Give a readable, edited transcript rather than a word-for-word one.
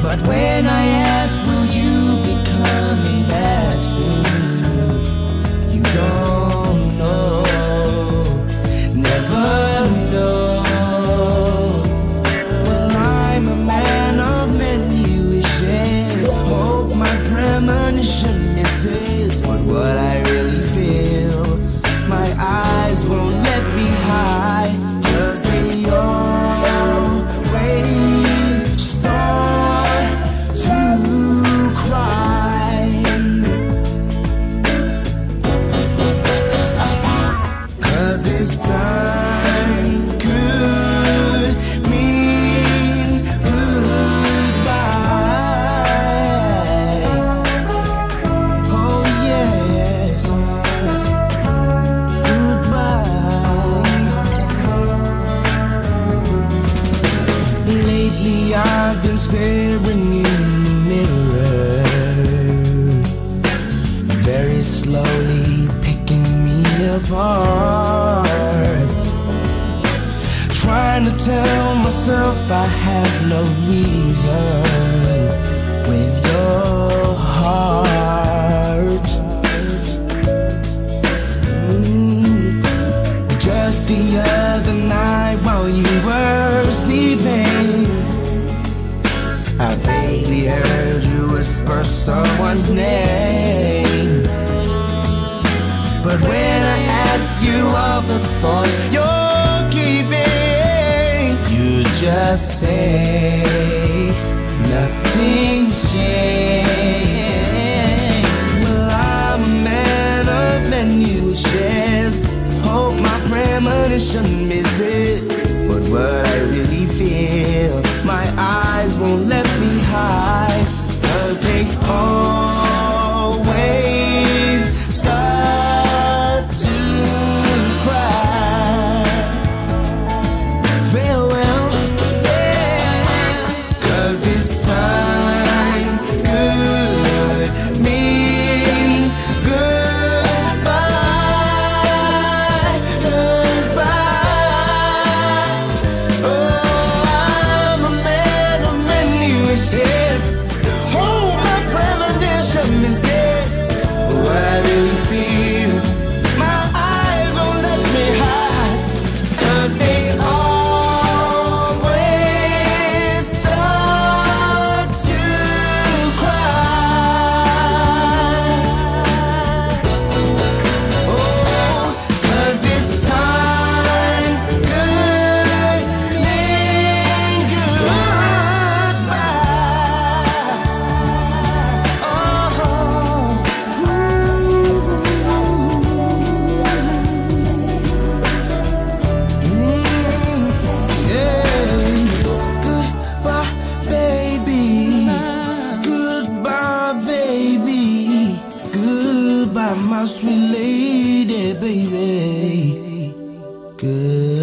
But when I asked, will you be coming back soon? You don't know, never know. Well, I'm a man of many wishes. Hope my premonition misses. But what I really feel, my eyes won't let me hide. 'Cause they always start to cry. 'Cause this time could mean goodbye. Oh yes, goodbye. Lately I've been staring in the mirror, very slowly picking me apart, trying to tell myself I have no reason with your heart. Just the other night while you were sleeping, I vaguely heard you whisper someone's name. But when I asked you of the thought you're keeping, you just say nothing's changed. Well, I'm a man of many wishes. Hope my premonition misses. But what I really feel, my eyes won't let me hide. 'Cause they always start to cry. Farewell, yeah. 'Cause this time could mean goodbye, goodbye. Oh, I'm a man of many wishes. Hold my premonition misses. But what I really feel, my eyes won't let me hide. 'Cause they always start to cry. Oh, 'cause this time could mean goodbye. Oh, yeah. Goodbye, baby. Goodbye, baby. Goodbye, my sweet lady, baby. Good.